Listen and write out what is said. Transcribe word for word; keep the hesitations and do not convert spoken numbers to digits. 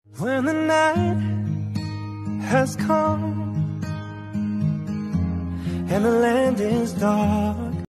When the night has come and the land is dark.